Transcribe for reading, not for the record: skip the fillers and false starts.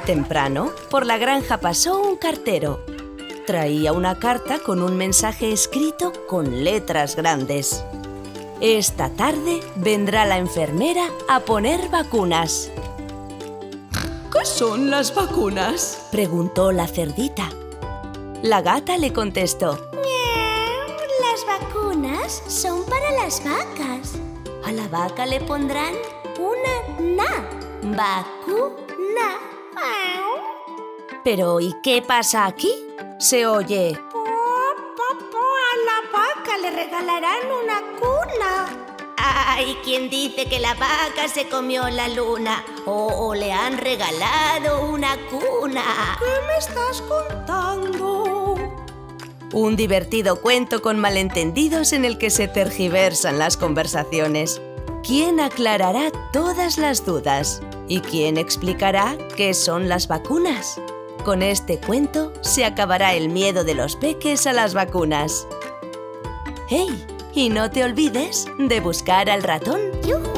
Temprano, por la granja pasó un cartero. Traía una carta con un mensaje escrito con letras grandes. Esta tarde vendrá la enfermera a poner vacunas. ¿Qué son las vacunas?, preguntó la cerdita. La gata le contestó: Las vacunas son para las vacas. A la vaca le pondrán una na. Vacuna. ¿Pero y qué pasa aquí? Se oye: A la vaca le regalarán una cuna. Ay, ¿quién dice que la vaca se comió la luna? O le han regalado una cuna. ¿Qué me estás contando? Un divertido cuento con malentendidos en el que se tergiversan las conversaciones. ¿Quién aclarará todas las dudas? ¿Y quién explicará qué son las vacunas? Con este cuento se acabará el miedo de los peques a las vacunas. ¡Hey! Y no te olvides de buscar al ratón. ¡Yujú!